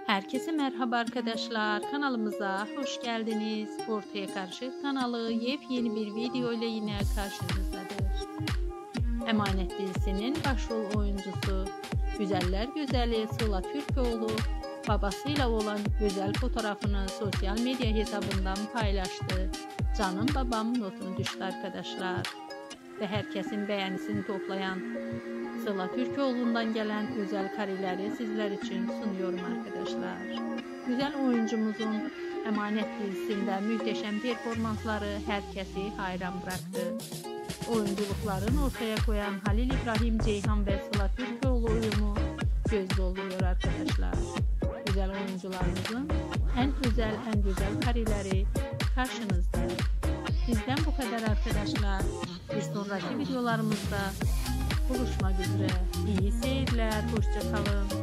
Herkese merhaba arkadaşlar, kanalımıza hoş geldiniz. Ortaya Karşı kanalı yepyeni bir video ile yine karşınızdadır. Emanet dizisinin başrol oyuncusu, güzeller güzeli Sıla Türkoğlu babasıyla olan güzel fotoğrafını sosyal medya hesabından paylaştı. Canım babam notunu düştü arkadaşlar. Ve herkesin beğenisini toplayan Sıla Türkoğlu'ndan gelen özel kareleri sizler için sunuyorum arkadaşlar. Güzel oyuncumuzun Emanet dizisinde muhteşem performansları herkesi hayran bıraktı. Oyunculuklarını ortaya koyan Halil İbrahim Ceyhan ve Sıla Türkoğlu uyumu göz dolduruyor arkadaşlar. Güzel oyuncularımızın en güzel kareleri karşınızda. Bizden bu kadar arkadaşlar. Bir sonraki videolarımızda buluşmak üzere. İyi seyirler. Hoşça kalın.